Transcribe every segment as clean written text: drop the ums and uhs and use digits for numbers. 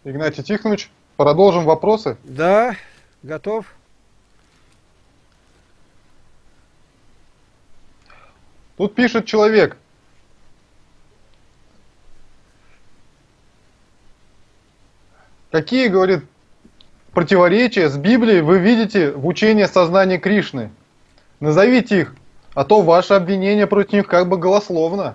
Игнатий Тихонович, продолжим вопросы. Да, готов. Тут пишет человек. Какие, говорит, противоречия с Библией вы видите в учении сознания Кришны? Назовите их, а то ваше обвинение против них как бы голословно.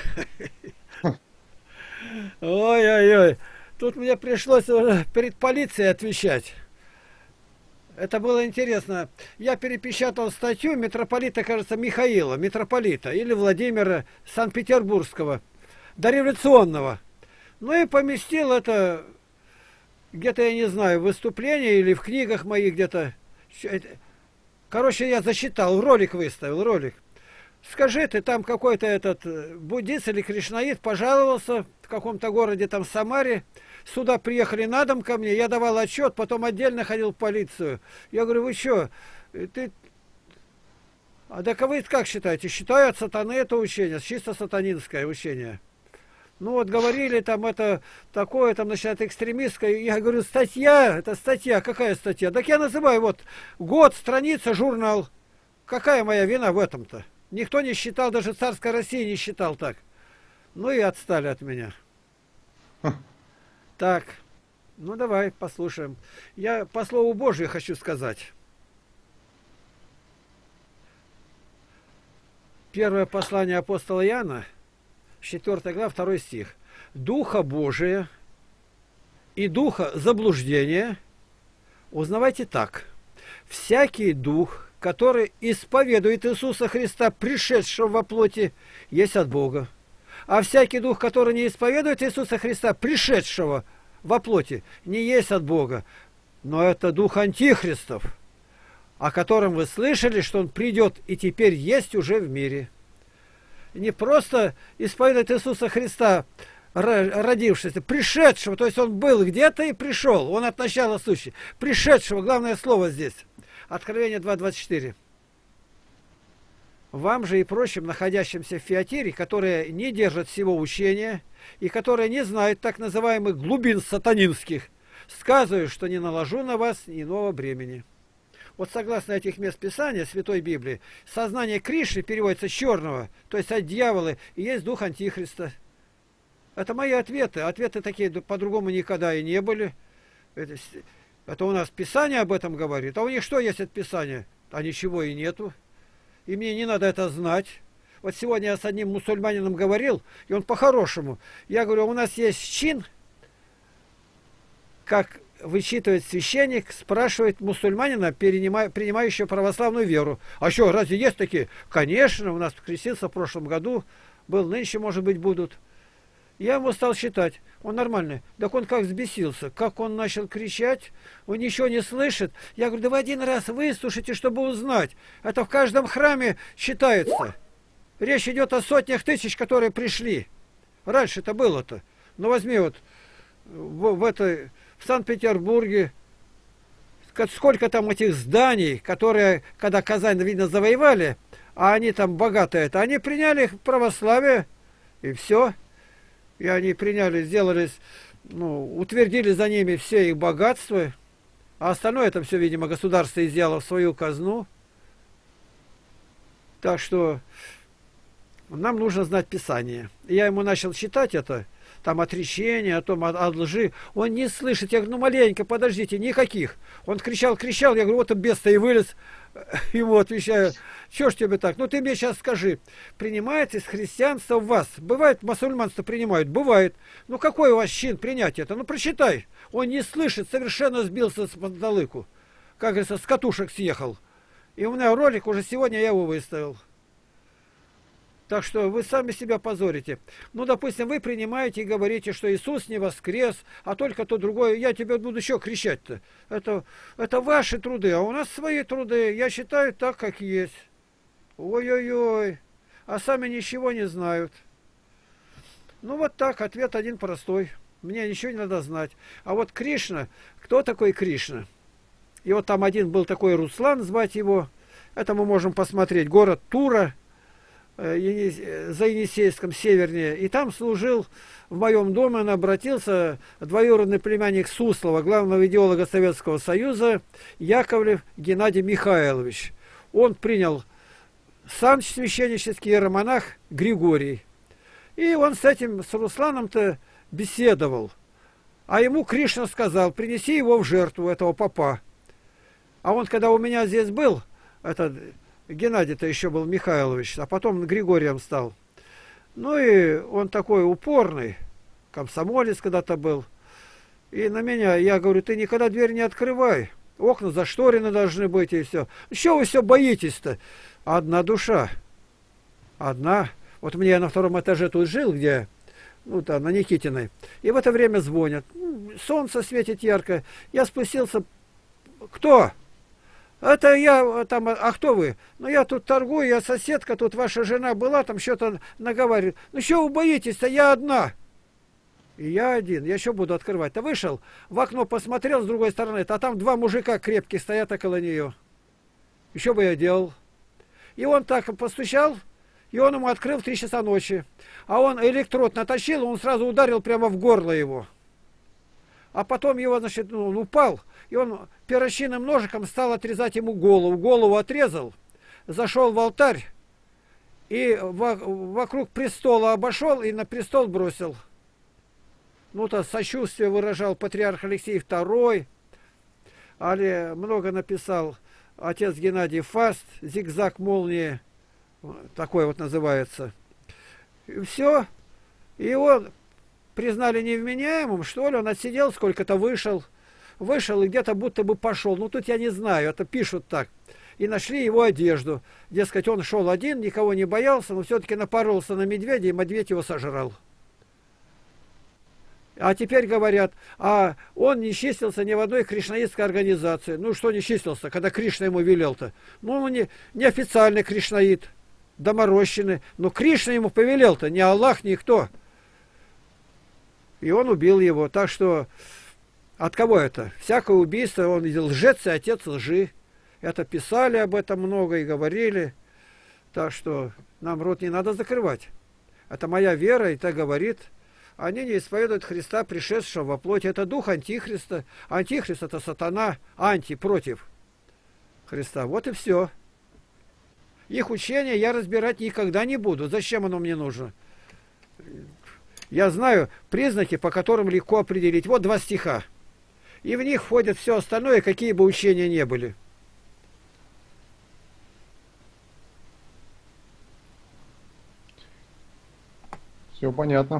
Ой-ой-ой. Тут мне пришлось перед полицией отвечать. Это было интересно. Я перепечатал статью митрополита, кажется, Михаила, митрополита, или Владимира Санкт-Петербургского, дореволюционного. Ну и поместил это где-то, я не знаю, в выступлении или в книгах моих где-то. Короче, я засчитал, ролик выставил, ролик. Скажи, ты там какой-то этот буддист или кришнаит пожаловался в каком-то городе, там Самаре. Сюда приехали на дом ко мне, я давал отчет, потом отдельно ходил в полицию. Я говорю, вы что, ты... А так вы как считаете? Считаю от сатаны это учение, чисто сатанинское учение. Ну вот говорили там это такое, там начинает экстремистское. Я говорю, статья, это статья, какая статья? Так я называю вот год, страница, журнал. Какая моя вина в этом-то? Никто не считал, даже царская Россия не считал так. Ну и отстали от меня. Так, ну давай послушаем. Я по слову Божию хочу сказать. Первое послание апостола Иоанна, 4 глава, 2 стих. Духа Божия и духа заблуждения узнавайте так. Всякий дух, который исповедует Иисуса Христа, пришедшего во плоти, есть от Бога. А всякий дух, который не исповедует Иисуса Христа, пришедшего во плоти, не есть от Бога. Но это дух антихристов, о котором вы слышали, что он придет и теперь есть уже в мире. Не просто исповедует Иисуса Христа, родившегося, пришедшего, то есть он был где-то и пришел, он от начала сущий. Пришедшего, главное слово здесь. Откровение 2:24. Вам же и прочим, находящимся в Фиатире, которые не держат всего учения и которые не знают так называемых глубин сатанинских, сказываю, что не наложу на вас иного бремени. Вот согласно этих мест Писания, Святой Библии, сознание Кришны переводится с черного, то есть от дьявола, и есть дух Антихриста. Это мои ответы. Ответы такие по-другому никогда и не были. Это у нас Писание об этом говорит. А у них что есть от Писания? А ничего и нету. И мне не надо это знать. Вот сегодня я с одним мусульманином говорил, и он по-хорошему. Я говорю, у нас есть чин, как вычитывает священник, спрашивает мусульманина, принимающего православную веру. А что, разве есть такие? Конечно, у нас крестился в прошлом году, был, нынче, может быть, будут. Я ему стал считать, он нормальный. Так он как взбесился, как он начал кричать, он ничего не слышит. Я говорю, да вы один раз выслушайте, чтобы узнать. Это в каждом храме считается. Речь идет о сотнях тысяч, которые пришли. Раньше это было-то. Ну возьми вот в Санкт-Петербурге, сколько там этих зданий, которые, когда Казань, видно, завоевали, а они там богатые, это они приняли православие, и все. И они приняли, сделались, ну, утвердили за ними все их богатства, а остальное это все, видимо, государство изъяло в свою казну. Так что нам нужно знать Писание. Я ему начал читать это, там отречение, о том, о лжи. Он не слышит. Я говорю, ну маленько, подождите, никаких. Он кричал, кричал, я говорю, вот он бес-то и вылез. Ему отвечаю, что ж тебе так? Ну ты мне сейчас скажи, принимается из христианства в вас? Бывает, мусульманство принимают? Бывает. Ну какой у вас чин принять это? Ну прочитай. Он не слышит, совершенно сбился с панталыку. Как говорится, с катушек съехал. И у меня ролик уже сегодня, я его выставил. Так что вы сами себя позорите. Ну, допустим, вы принимаете и говорите, что Иисус не воскрес, а только то другое. Я тебе буду еще кричать-то. Это ваши труды, а у нас свои труды. Я считаю так, как есть. Ой-ой-ой. А сами ничего не знают. Ну, вот так. Ответ один простой. Мне ничего не надо знать. А вот Кришна, кто такой Кришна? И вот там один был такой Руслан, звать его. Это мы можем посмотреть. Город Тура. за Енисейском, севернее, и там служил в моем доме. Он обратился, двоюродный племянник Суслова, главного идеолога Советского Союза, Яковлев Геннадий Михайлович. Он принял сан священнический, иеромонах Григорий. И он с этим, с Русланом-то беседовал. А ему Кришна сказал: принеси его в жертву, этого попа. А он, когда у меня здесь был, этот Геннадий-то еще был Михайлович, а потом Григорием стал. Ну и он такой упорный, комсомолец когда-то был. И на меня, я говорю: ты никогда дверь не открывай, окна зашторены должны быть, и все. Что вы все боитесь-то? Одна душа. Одна. Вот мне, я на втором этаже тут жил, где, ну там, на Никитиной. И в это время звонят. Солнце светит ярко. Я спустился. Кто? Это я там, а кто вы? Ну я тут торгую, я соседка, тут ваша жена была, там что-то наговаривает. Ну что вы боитесь-то, я одна. И я один, я еще буду открывать. То вышел, в окно посмотрел с другой стороны, а там два мужика крепкие стоят около нее. Еще бы я делал. И он так постучал, и он ему открыл в 3 часа ночи. А он электрод натащил, он сразу ударил прямо в горло его. А потом его, значит, он упал, и он перочинным ножиком стал отрезать ему голову. Голову отрезал, зашел в алтарь, и вокруг престола обошел, и на престол бросил. Ну-то сочувствие выражал патриарх Алексей II, але много написал отец Геннадий Фаст, «Зигзаг молнии», такой вот называется. И все, и он... признали невменяемым, что ли, он отсидел сколько-то, вышел и где-то будто бы пошел. Ну, тут я не знаю, это пишут так. И нашли его одежду. Дескать, он шел один, никого не боялся, но все-таки напоролся на медведя, и медведь его сожрал. А теперь говорят, а он не числился ни в одной кришнаитской организации. Ну, что не числился, когда Кришна ему велел-то? Ну, он не официальный кришнаит, доморощенный. Но Кришна ему повелел-то, не Аллах, никто. И он убил его. Так что от кого это? Всякое убийство, он лжец и отец лжи. Это писали об этом много и говорили. Так что нам рот не надо закрывать. Это моя вера, и так говорит. Они не исповедуют Христа, пришедшего во плоти. Это дух Антихриста. Антихрист — это сатана, анти, против Христа. Вот и все. Их учение я разбирать никогда не буду. Зачем оно мне нужно? Я знаю признаки, по которым легко определить. Вот 2 стиха. И в них входит все остальное, какие бы учения не были. Все понятно.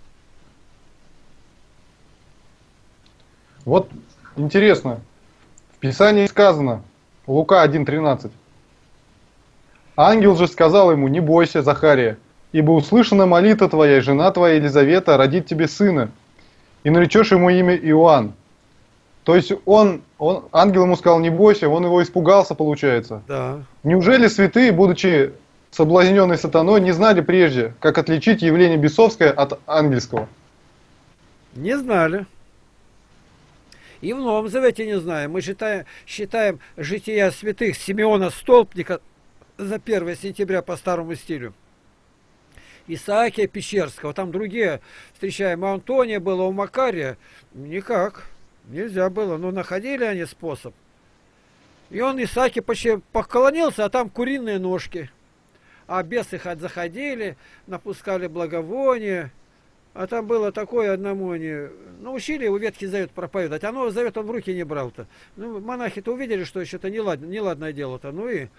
Вот интересно. В Писании сказано, Лука 1:13. Ангел же сказал ему: не бойся, Захария, ибо услышана молитва твоя, и жена твоя Елизавета родит тебе сына, и наречешь ему имя Иоанн. То есть ангел ему сказал: не бойся, он его испугался, получается. Да. Неужели святые, будучи соблазненные сатаной, не знали прежде, как отличить явление бесовское от ангельского? Не знали. И в Новом Завете не знаем. Мы считаем жития святых Симеона Столпника за 1 сентября по старому стилю. Исаакия Печерского, там другие встречаем. У Антония было, у Макария. Никак. Нельзя было. Но находили они способ. И он, Исаакий, почти поклонился, а там куриные ножки. А бесы заходили, напускали благовония. А там было такое одному, они научили его Ветхий Завет проповедовать. А Новый Завет он в руки не брал-то. Ну, монахи-то увидели, что что-то неладное дело-то. Ну и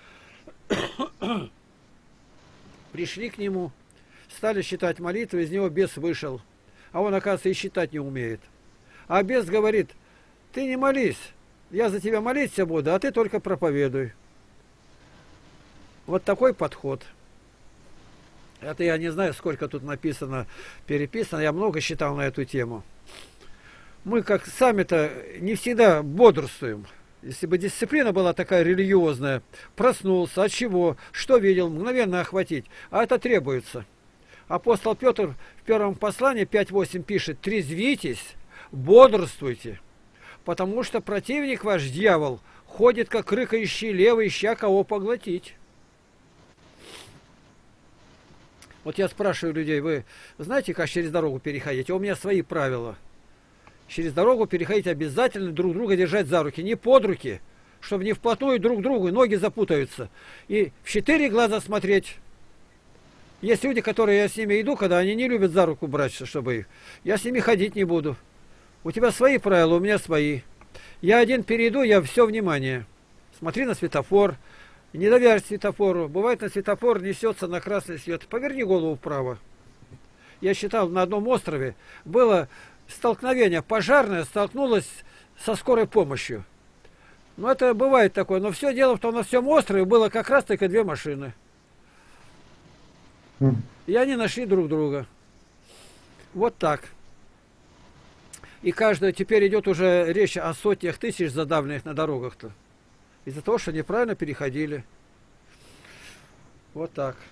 пришли к нему, стали считать молитвы, из него бес вышел. А он, оказывается, и считать не умеет. А бес говорит: ты не молись, я за тебя молиться буду, а ты только проповедуй. Вот такой подход. Это я не знаю, сколько тут написано, переписано. Я много читал на эту тему. Мы как сами-то не всегда бодрствуем. Если бы дисциплина была такая религиозная, проснулся, от чего, что видел, мгновенно охватить. А это требуется. Апостол Петр в первом послании 5:8 пишет: трезвитесь, бодрствуйте, потому что противник ваш, дьявол, ходит как рыкающий лев, ища кого поглотить. Вот я спрашиваю людей, вы знаете, как через дорогу переходить? А у меня свои правила. Через дорогу переходить обязательно друг друга держать за руки, не под руки, чтобы не вплотную друг к другу, ноги запутаются. И в 4 глаза смотреть. Есть люди, которые я с ними иду, когда они не любят за руку брать, чтобы их. Я с ними ходить не буду. У тебя свои правила, у меня свои. Я один перейду, я все внимание. Смотри на светофор. Не доверься светофору. Бывает, на светофор несется на красный свет. Поверни голову вправо. Я считал, на одном острове было столкновение. Пожарная столкнулась со скорой помощью. Ну, это бывает такое. Но все дело в том, на всем острове было как раз только 2 машины. И они нашли друг друга. Вот так. И каждая теперь идет уже речь о сотнях тысяч задавленных на дорогах-то. Из-за того, что неправильно переходили. Вот так.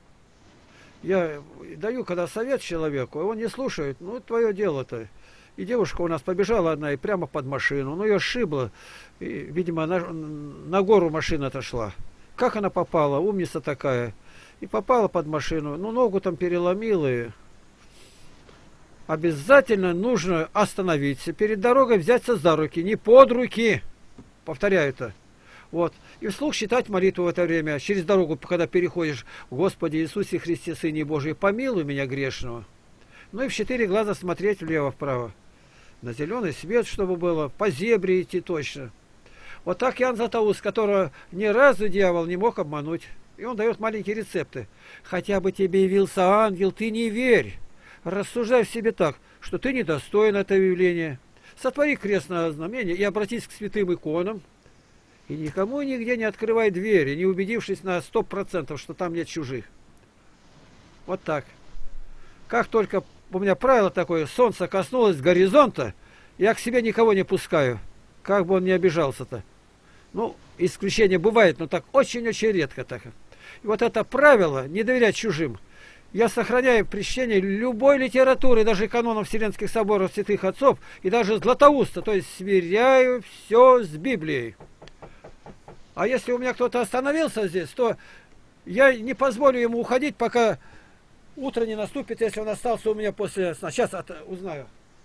Я даю, когда совет человеку, он не слушает, ну, твое дело-то. И девушка у нас побежала одна и прямо под машину. Ну, ее сшибло. И, видимо, на гору машина отошла. Как она попала? Умница такая. И попала под машину. Ну, ногу там переломила. И... Обязательно нужно остановиться. Перед дорогой взяться за руки. Не под руки. Повторяю это. Вот. И вслух читать молитву в это время. Через дорогу, когда переходишь. Господи Иисусе Христе, Сыне Божий, помилуй меня грешного. Ну и в 4 глаза смотреть влево-вправо. На зеленый свет, чтобы было. По зебре идти точно. Вот так Иоанн Златоуст, которого ни разу дьявол не мог обмануть. И он дает маленькие рецепты. Хотя бы тебе явился ангел, ты не верь. Рассуждай в себе так, что ты недостоин этого явления. Сотвори крестное знамение и обратись к святым иконам. И никому нигде не открывай двери, не убедившись на 100%, что там нет чужих. Вот так. Как только у меня правило такое, солнце коснулось горизонта, я к себе никого не пускаю. Как бы он ни обижался-то. Ну, исключения бывает, но так очень-очень редко так. И вот это правило, не доверять чужим, я сохраняю при чтении любой литературы, даже канонов Вселенских соборов святых отцов, и даже Златоуста, то есть сверяю все с Библией. А если у меня кто-то остановился здесь, то я не позволю ему уходить, пока утро не наступит, если он остался у меня после сна. Сейчас узнаю.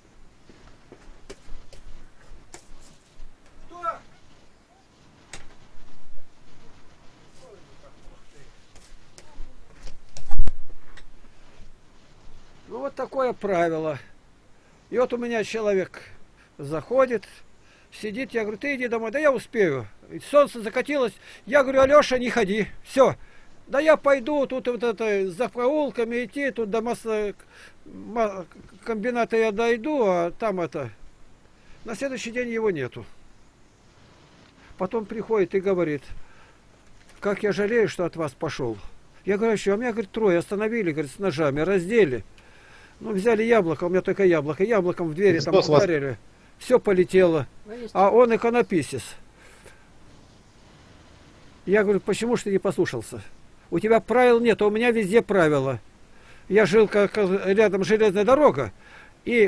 Ну, вот такое правило. И вот у меня человек заходит, сидит, я говорю, ты иди домой. Да я успею. Солнце закатилось. Я говорю, Алеша, не ходи. Все. Да я пойду, тут вот это за проулками идти, тут до комбината я дойду, а там это... На следующий день его нету. Потом приходит и говорит, как я жалею, что от вас пошел. Я говорю, что? А меня, говорит, 3 остановили, говорит, с ножами, раздели. Ну, взяли яблоко, у меня только яблоко. Яблоком в двери там ударили. Все полетело. А он иконописец. Я говорю, почему ж ты не послушался? У тебя правил нет, а у меня везде правила. Я жил как рядом железная дорога, и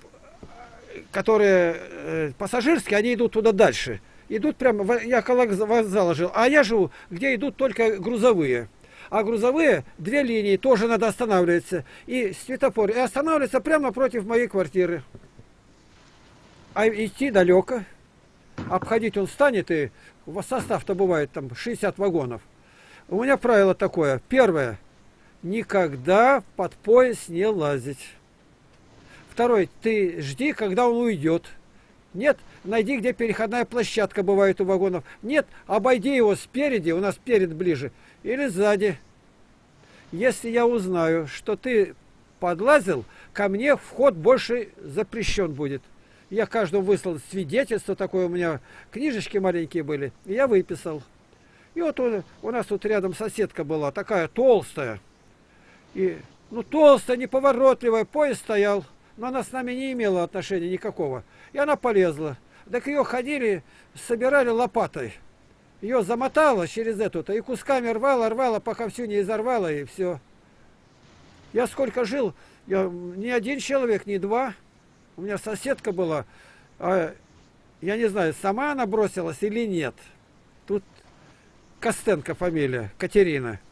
которые пассажирские, они идут туда дальше. Идут прямо, я около вокзала жил, а я живу, где идут только грузовые. А грузовые 2 линии тоже надо останавливаться. И светофор. И останавливается прямо напротив моей квартиры. А идти далеко. Обходить он станет, и состав-то бывает там 60 вагонов. У меня правило такое. Первое. Никогда под поезд не лазить. Второе. Ты жди, когда он уйдет. Нет, найди, где переходная площадка бывает у вагонов. Нет, обойди его спереди, у нас перед ближе, или сзади. Если я узнаю, что ты подлазил, ко мне вход больше запрещен будет. Я каждому выслал свидетельство, такое у меня книжечки маленькие были, и я выписал. И вот у нас тут рядом соседка была, такая толстая. И, ну, толстая, неповоротливая, поезд стоял, но она с нами не имела отношения никакого. И она полезла. Так ее ходили, собирали лопатой. Ее замотало через эту-то и кусками рвало, пока всю не изорвало, и все. Я сколько жил, я ни один человек, ни 2. У меня соседка была, а я не знаю, сама она бросилась или нет. Тут Костенко фамилия, Катерина.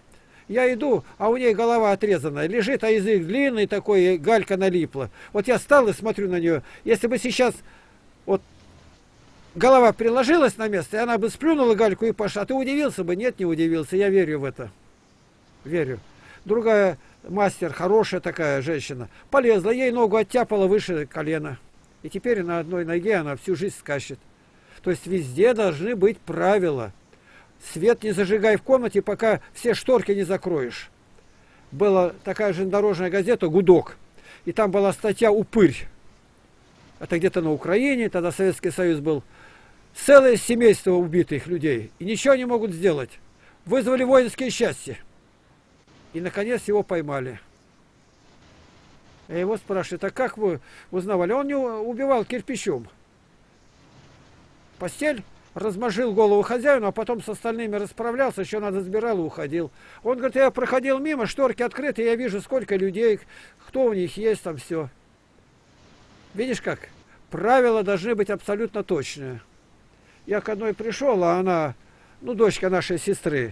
Я иду, а у ней голова отрезанная, лежит, а язык длинный такой, и галька налипла. Вот я стал и смотрю на нее. Если бы сейчас вот голова приложилась на место, и она бы сплюнула гальку и пошла. А ты удивился бы? Нет, не удивился. Я верю в это. Верю. Другая мастер, хорошая такая женщина, полезла, ей ногу оттяпала выше колена. И теперь на одной ноге она всю жизнь скачет. То есть везде должны быть правила. Свет не зажигай в комнате, пока все шторки не закроешь. Была такая железнодорожная газета «Гудок». И там была статья «Упырь». Это где-то на Украине, тогда Советский Союз был. Целое семейство убитых людей. И ничего не могут сделать. Вызвали воинские части. И, наконец, его поймали. Я его спрашиваю, а как вы узнавали? Он не убивал кирпичом. Постель, размажил голову хозяину, а потом с остальными расправлялся, еще надо сбирал и уходил. Он говорит, я проходил мимо, шторки открыты, я вижу, сколько людей, кто у них есть, там все. Видишь как? Правила должны быть абсолютно точные. Я к одной пришел, а она, ну, дочка нашей сестры,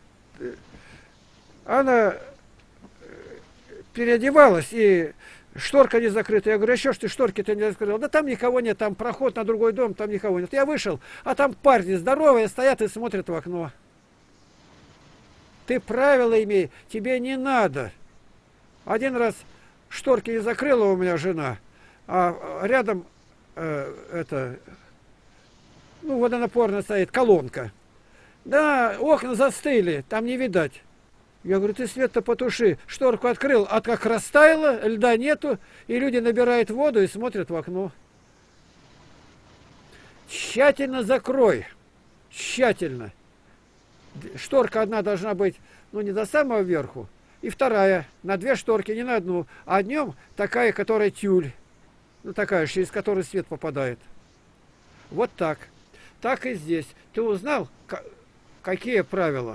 она переодевалась, и шторка не закрыта. Я говорю, а что ж ты шторки-то не закрыл? Да там никого нет, там проход на другой дом, там никого нет. Я вышел, а там парни здоровые стоят и смотрят в окно. Ты правила имей, тебе не надо. Один раз шторки не закрыла у меня жена, а рядом водонапорная стоит колонка. Да, окна застыли, там не видать. Я говорю, ты свет-то потуши. Шторку открыл, а как растаяло, льда нету, и люди набирают воду и смотрят в окно. Тщательно закрой. Тщательно. Шторка одна должна быть, ну, не до самого верху, и вторая на две шторки, не на одну. А днем такая, которая тюль. Ну, такая, через которую свет попадает. Вот так. Так и здесь. Ты узнал, какие правила?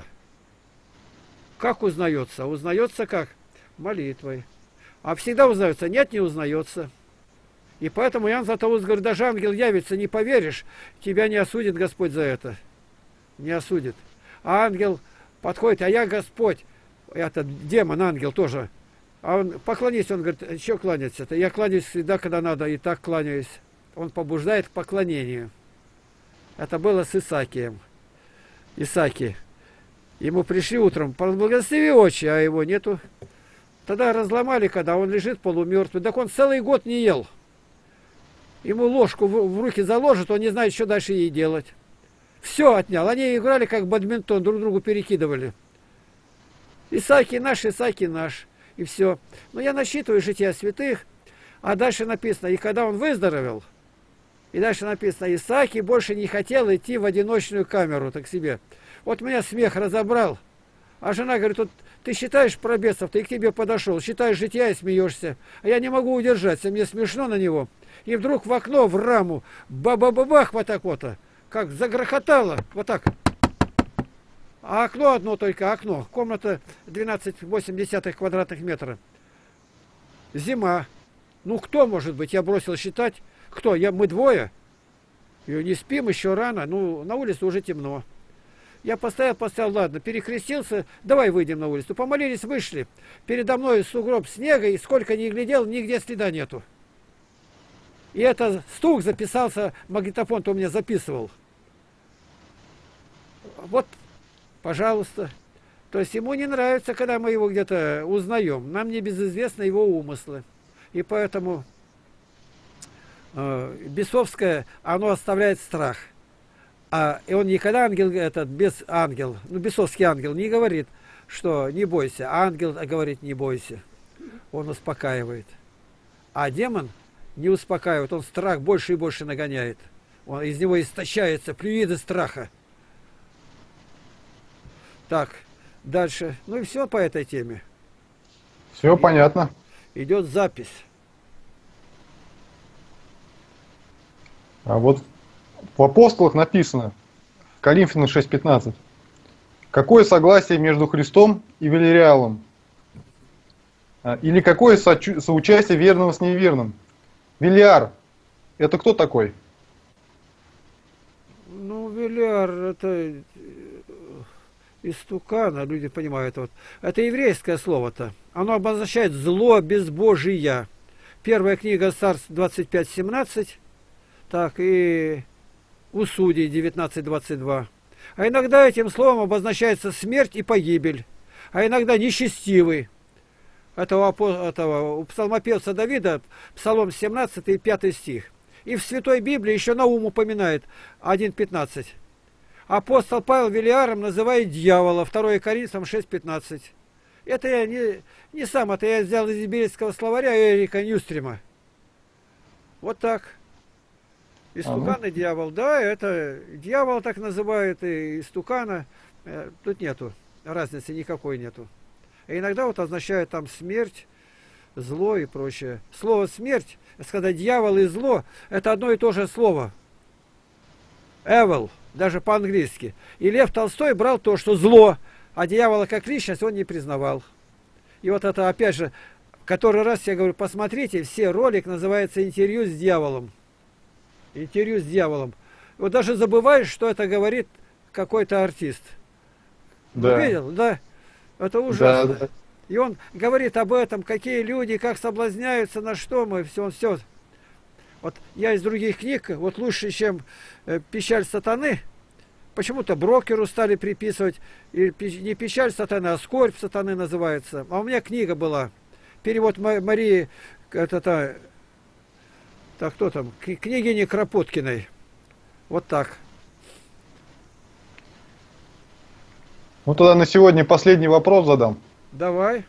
Как узнается? Узнается как? Молитвой. А всегда узнается? Нет, не узнается. И поэтому Иоанн Златоуст говорит, даже ангел явится, не поверишь, тебя не осудит Господь за это. Не осудит. А ангел подходит, а я Господь, этот демон, ангел тоже. А он, поклонись, он говорит, что кланяться-то? Я кланяюсь всегда, когда надо, и так кланяюсь. Он побуждает к поклонению. Это было с Исаакием. Исааки. Ему пришли утром, благослови очи, а его нету. Тогда разломали, когда он лежит полумертвый. Так он целый год не ел. Ему ложку в руки заложат, он не знает, что дальше ей делать. Все отнял. Они играли как бадминтон, друг другу перекидывали. Исааки наш, и все. Но я насчитываю жития святых, а дальше написано, и когда он выздоровел, и дальше написано, Исааки больше не хотел идти в одиночную камеру, так себе. Вот меня смех разобрал. А жена говорит, вот ты считаешь про бесов, ты к тебе подошел, считаешь жития и смеешься. А я не могу удержаться, мне смешно на него. И вдруг в окно, в раму, ба-ба-ба-бах, вот так вот, как загрохотало, вот так. А окно одно только, окно. Комната 12,8 квадратных метра. Зима. Ну кто может быть? Я бросил считать. Кто? Мы двое. И не спим, еще рано. Ну, на улице уже темно. Я поставил, ладно, перекрестился, давай выйдем на улицу. Помолились, вышли. Передо мной сугроб снега, и сколько ни глядел, нигде следа нету. И это стук записался, магнитофон-то у меня записывал. Вот, пожалуйста. То есть ему не нравится, когда мы его где-то узнаем. Нам не безызвестны его умыслы. И поэтому бесовское, оно оставляет страх. И он никогда, бесовский ангел, не говорит, что не бойся. А ангел говорит, не бойся. Он успокаивает. А демон не успокаивает, он страх больше и больше нагоняет. Из него истощается флюиды страха. Так, дальше. Ну и все по этой теме. Все понятно. Идет запись. А вот в апостолах написано, Коринфянам 6:15, какое согласие между Христом и Велириалом? Или какое соучастие верного с неверным? Велиар, это кто такой? Ну, Велиар, это Истукана, люди понимают. Вот. Это еврейское слово-то. Оно обозначает зло безбожия. Первая книга Царств 25:17. Так, и у Судей 19:22. А иногда этим словом обозначается смерть и погибель. А иногда нечестивый. У псалмопевца Давида, Псалом 17 и 5 стих. И в Святой Библии еще Наум упоминает 1:15. Апостол Павел Велиаром называет дьявола, 2 Коринфянам 6:15. Это я не сам, это я взял из иберийского словаря Эрика Ньюстрима. Вот так. Истукан и дьявол. Да, это дьявол так называют, и истукана. Тут нету разницы, никакой нету. И иногда вот означает там смерть, зло и прочее. Слово смерть, сказать дьявол и зло, это одно и то же слово. Evil, даже по-английски. И Лев Толстой брал то, что зло, а дьявола как личность он не признавал. И вот это опять же, который раз я говорю, посмотрите, все ролик называется «Интервью с дьяволом». Интервью с дьяволом. Вот даже забываешь, что это говорит какой-то артист. Да. Видел, да? Это ужасно. Да. И он говорит об этом, какие люди, как соблазняются, на что мы, все. Вот я из других книг, вот лучше, чем «Печаль сатаны», почему-то брокеру стали приписывать, и не «Печаль сатаны», а «Скорбь сатаны» называется. А у меня книга была, перевод Марии, так кто там, княгини Кропоткиной. Вот так. Ну тогда на сегодня последний вопрос задам. Давай.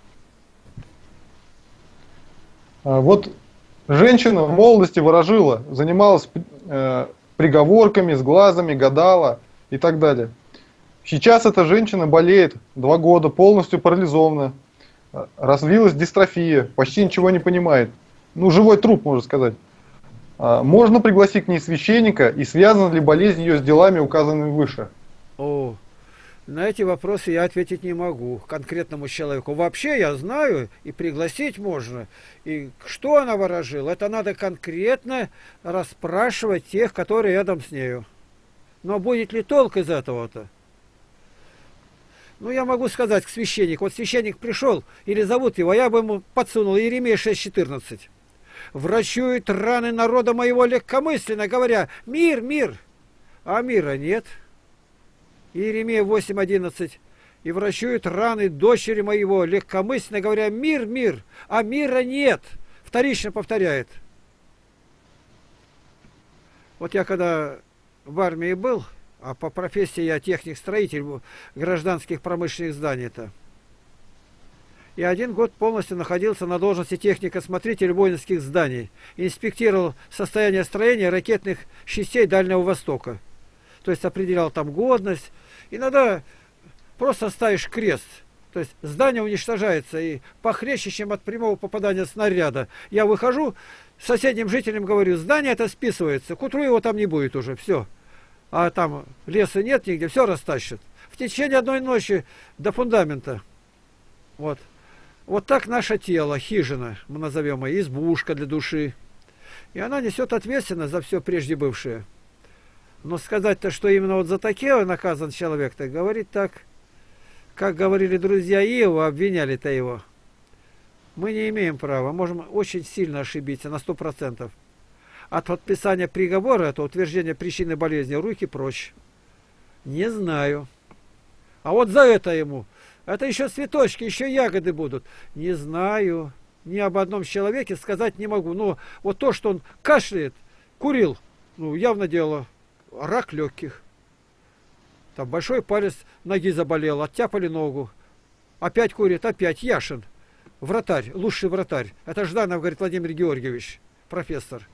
Вот женщина в молодости ворожила, занималась приговорками, с глазами, гадала и так далее. Сейчас эта женщина болеет 2 года, полностью парализована, развилась дистрофия, почти ничего не понимает. Ну, живой труп, можно сказать. Можно пригласить к ней священника, и связана ли болезнь ее с делами, указанными выше? О, на эти вопросы я ответить не могу конкретному человеку. Вообще я знаю, и пригласить можно. И что она ворожила, это надо конкретно расспрашивать тех, которые рядом с нею. Но будет ли толк из этого-то? Ну, я могу сказать к священнику. Вот священник пришел, или зовут его, я бы ему подсунул Иеремия 6:14. «Врачуют раны народа моего легкомысленно, говоря, мир, мир, а мира нет». Иеремия 8:11. «И врачуют раны дочери моего легкомысленно, говоря, мир, мир, а мира нет». Вторично повторяет. Вот я когда в армии был, а по профессии я техник-строитель гражданских промышленных зданий-то, и 1 год полностью находился на должности техника-смотрителя воинских зданий. Инспектировал состояние строения ракетных частей Дальнего Востока. То есть определял там годность. Иногда просто ставишь крест. То есть здание уничтожается и похлеще, чем от прямого попадания снаряда. Я выхожу, соседним жителям говорю, здание это списывается. К утру его там не будет уже, все. А там леса нет нигде, все растащат. В течение 1 ночи до фундамента. Вот. Вот так наше тело, хижина, мы назовем ее, избушка для души. И она несет ответственность за все прежде бывшее. Но сказать-то, что именно вот за такие наказан человек-то, говорит так, как говорили друзья Иова, обвиняли-то его. Мы не имеем права, можем очень сильно ошибиться, на 100%. От подписания приговора, от утверждения причины болезни, руки прочь. Не знаю. А вот за это ему... Это еще цветочки, еще ягоды будут. Не знаю. Ни об одном человеке сказать не могу. Но вот то, что он кашляет, курил, ну, явно дело рак легких. Там большой палец ноги заболел, оттяпали ногу. Опять курит, опять Яшин. Вратарь, лучший вратарь. Это Жданов, говорит, Владимир Георгиевич, профессор.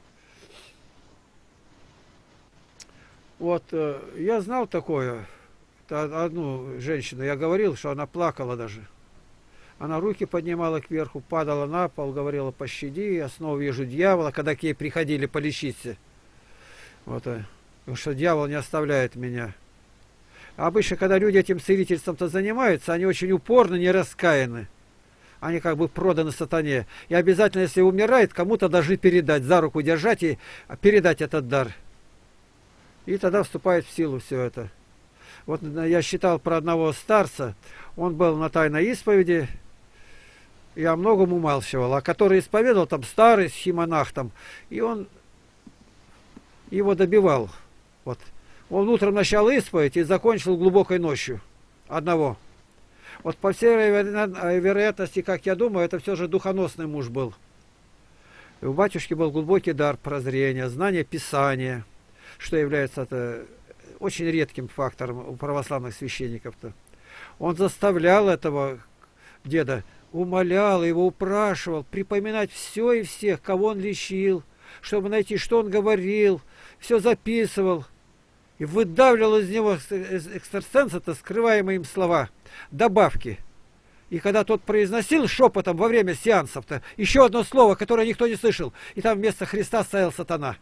Вот, я знал такое. Одну женщину, я говорил, что она плакала даже. Она руки поднимала кверху, падала на пол, говорила, пощади, я снова вижу дьявола, когда к ней приходили полечиться. Вот, что дьявол не оставляет меня. А обычно, когда люди этим целительством-то занимаются, они очень упорно, не раскаяны. Они как бы проданы сатане. И обязательно, если умирает, кому-то должны передать, за руку держать и передать этот дар. И тогда вступает в силу все это. Вот я считал про одного старца, он был на тайной исповеди, и о многом умалчивал, а который исповедовал, там старый схимонах там, и он его добивал. Вот. Он утром начал исповедь и закончил глубокой ночью одного. Вот по всей вероятности, как я думаю, это все же духоносный муж был. И у батюшки был глубокий дар прозрения, знание Писания, что является очень редким фактором у православных священников-то. Он заставлял этого деда, умолял его, упрашивал припоминать все и всех, кого он лечил, чтобы найти, что он говорил, все записывал. И выдавливал из него экстрасенса-то скрываемые им слова, добавки. И когда тот произносил шепотом во время сеансов-то еще одно слово, которое никто не слышал, и там вместо Христа стоял сатана.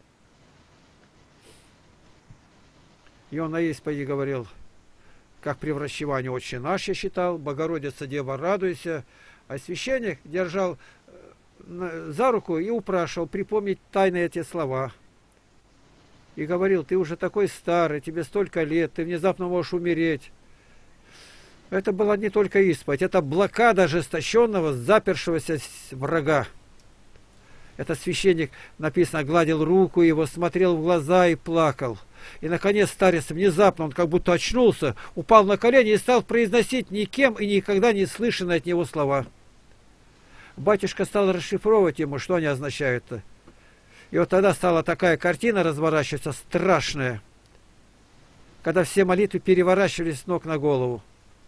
И он на исповеди говорил, как при врачевании «Отче наш» я считал, «Богородица, Дева, радуйся». А священник держал за руку и упрашивал припомнить тайные эти слова. И говорил, ты уже такой старый, тебе столько лет, ты внезапно можешь умереть. Это была не только исповедь, это блокада ожесточенного, запершегося врага. Этот священник, написано, гладил руку его, смотрел в глаза и плакал. И, наконец, старец внезапно, он как будто очнулся, упал на колени и стал произносить никем и никогда не слышанные от него слова. Батюшка стал расшифровывать ему, что они означают-то. И вот тогда стала такая картина разворачиваться, страшная, когда все молитвы переворачивались с ног на голову.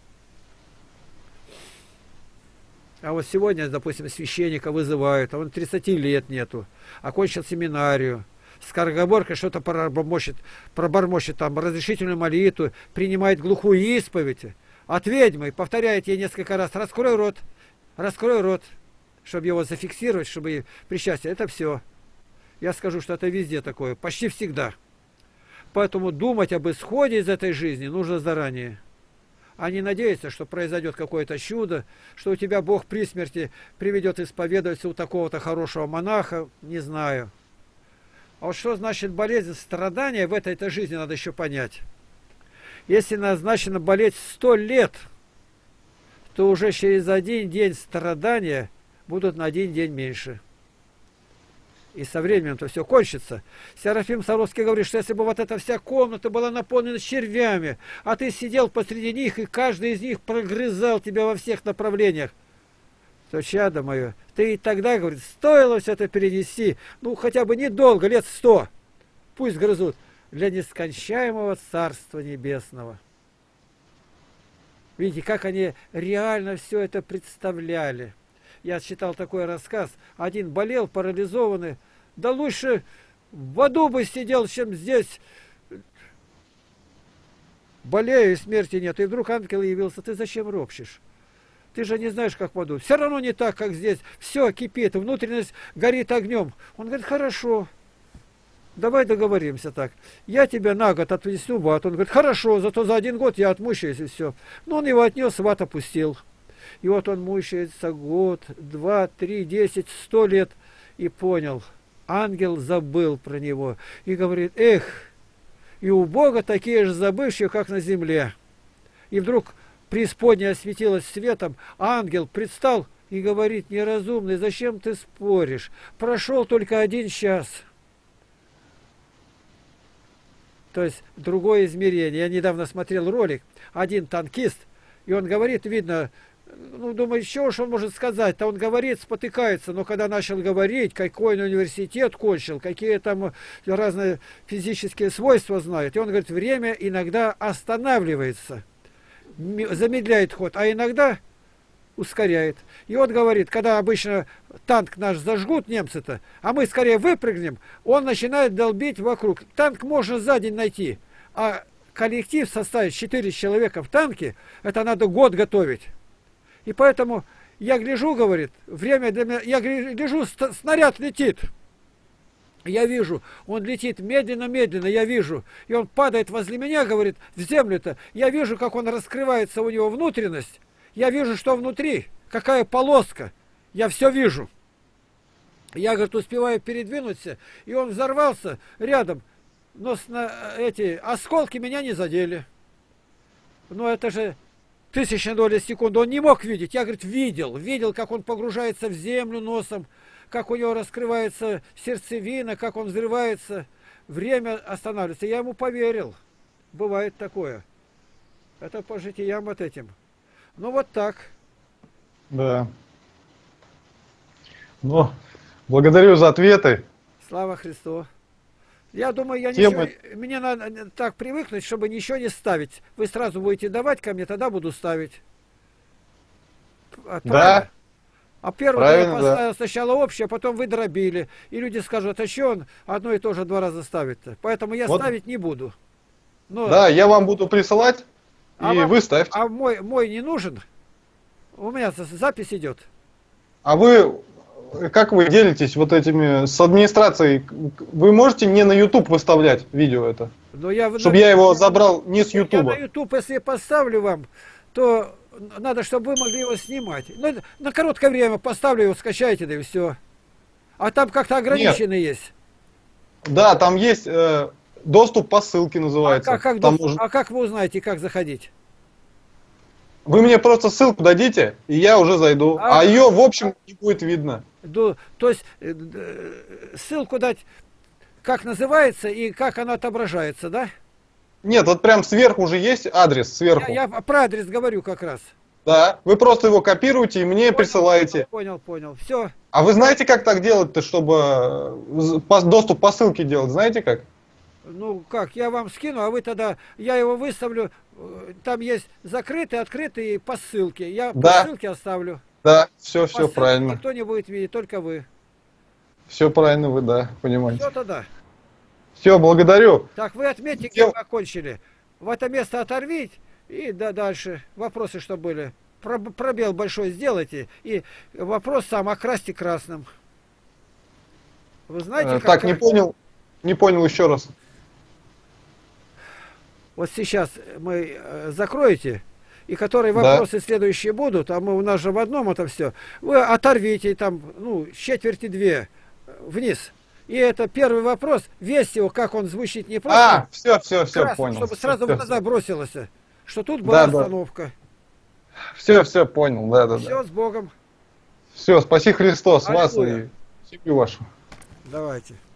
А вот сегодня, допустим, священника вызывают, а он 30 лет нету, окончил семинарию, скороговоркой что-то пробормочет там разрешительную молитву, принимает глухую исповедь от ведьмы, повторяет ей несколько раз, раскрой рот, чтобы его зафиксировать, чтобы причастие. Это все. Я скажу, что это везде такое, почти всегда. Поэтому думать об исходе из этой жизни нужно заранее. А не надеяться, что произойдет какое-то чудо, что у тебя Бог при смерти приведет исповедоваться у такого-то хорошего монаха, не знаю. А вот что значит болезнь, страдания в этой жизни надо еще понять. Если назначено болеть 100 лет, то уже через один день страдания будут на один день меньше. И со временем-то все кончится. Серафим Саровский говорит, что если бы вот эта вся комната была наполнена червями, а ты сидел посреди них, и каждый из них прогрызал тебя во всех направлениях, то, чадо мое, ты и тогда, говорит, стоило все это перенести, ну, хотя бы недолго, лет 100, пусть грызут, для нескончаемого Царства Небесного. Видите, как они реально все это представляли. Я читал такой рассказ. Один болел, парализованный. Да лучше в аду бы сидел, чем здесь. Болею, и смерти нет. И вдруг ангел явился. Ты зачем ропщешь? Ты же не знаешь, как в аду. Все равно не так, как здесь. Все кипит, внутренность горит огнем. Он говорит, хорошо. Давай договоримся так. Я тебя на год отвезу в ад. Он говорит, хорошо, зато за 1 год я отмучаюсь и все. Но он его отнес, в ад опустил. И вот он мучается год, 2, 3, 10, 100 лет. И понял, ангел забыл про него. И говорит, эх, и у Бога такие же забывшие, как на земле. И вдруг преисподняя осветилась светом, ангел предстал и говорит, неразумный, зачем ты споришь? Прошел только 1 час. То есть другое измерение. Я недавно смотрел ролик, один танкист, и он говорит, видно, ну, думаю, еще что он может сказать-то, он говорит, спотыкается, но когда начал говорить, какой он университет кончил, какие там разные физические свойства знает, и он говорит, время иногда останавливается, замедляет ход, а иногда ускоряет. И вот говорит, когда обычно танк наш зажгут немцы-то, а мы скорее выпрыгнем, он начинает долбить вокруг. Танк можно за день найти, а коллектив составить 4 человека в танке, это надо год готовить. И поэтому я гляжу, говорит, время для меня, я гляжу, снаряд летит. Я вижу, он летит медленно-медленно, я вижу. И он падает возле меня, говорит, в землю-то. Я вижу, как он раскрывается, у него внутренность. Я вижу, что внутри, какая полоска. Я все вижу. Я, говорит, успеваю передвинуться, и он взорвался рядом. Но эти осколки меня не задели. Но это же тысячная доля секунды. Он не мог видеть. Я, говорит, видел. Видел, как он погружается в землю носом, как у него раскрывается сердцевина, как он взрывается. Время останавливается. Я ему поверил. Бывает такое. Это по житиям вот этим. Ну вот так. Да. Ну, благодарю за ответы. Слава Христу. Я думаю, Тема... мне надо так привыкнуть, чтобы ничего не ставить. Вы сразу будете давать ко мне, тогда буду ставить. Да. А первое я Правильно, поставил сначала общее, а потом вы дробили. И люди скажут, а что он одно и то же 2 раза ставит-то? Поэтому я ставить не буду. Но... Да, я вам буду присылать, и вам... вы ставьте. А мой не нужен? У меня запись идет. А вы, как вы делитесь вот этими с администрацией? Вы можете не на YouTube выставлять видео это? Чтобы я его забрал не с YouTube. Я на YouTube, если поставлю вам, то надо, чтобы вы могли его снимать. Ну, на короткое время поставлю его, скачайте, да и все. А там как-то ограничено есть. Да, там есть доступ по ссылке называется. А как вы узнаете, как заходить? Вы мне просто ссылку дадите, и я уже зайду. А ее, в общем, не будет видно. То есть ссылку дать, как называется и как она отображается, да? Нет, вот прям сверху уже есть адрес, сверху. Я про адрес говорю как раз. Да, вы просто его копируете и мне присылаете. Понял, все. А вы знаете, как так делать-то, чтобы доступ по ссылке делать? Знаете как? Ну как, я вам скину, а вы тогда, я его выставлю, там есть закрытый, открытый по ссылке. Я по ссылке оставлю. Да, все правильно. Никто не будет видеть, только вы. Все правильно вы, да, понимаете. Все тогда. Все, благодарю. Так, вы отметьте, где вы окончили. В это место оторвите и дальше. Вопросы, что были. Пробел большой сделайте. И вопрос сам окрасьте красным. Вы знаете, как... Так, не понял еще раз. Вот сейчас мы закроете, и которые вопросы следующие будут, а у нас же в одном это все, вы оторвите там, ну, четверти 2 вниз. И это первый вопрос, весь его, как он звучит, не просто. Все, понял. Чтобы сразу в глаза бросилось, что тут была остановка. Все, понял, да. Все, с Богом. Все, спаси Христос, вас и семью вашу. Давайте.